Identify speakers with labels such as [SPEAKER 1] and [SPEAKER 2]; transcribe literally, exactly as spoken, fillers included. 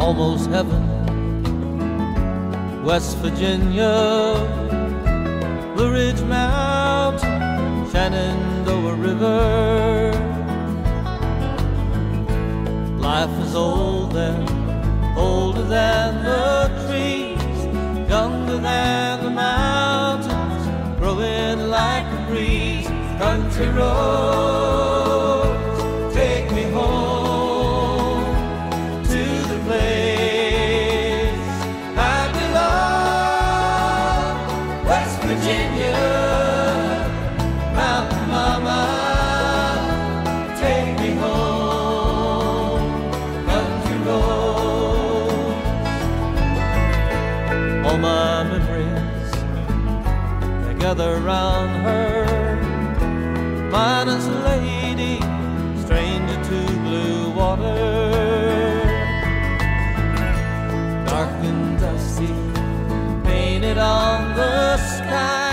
[SPEAKER 1] almost heaven. West Virginia, Blue Ridge Mountain, Shenandoah River. Life is old there, older than the trees, younger than the mountains, growing like a breeze. Country roads, take me home to the place I belong. West Virginia, Mountain Mama, take me home. Country roads, all my memories, they gather round her. Minus lady, stranger to blue water, dark and dusty, painted on the sky.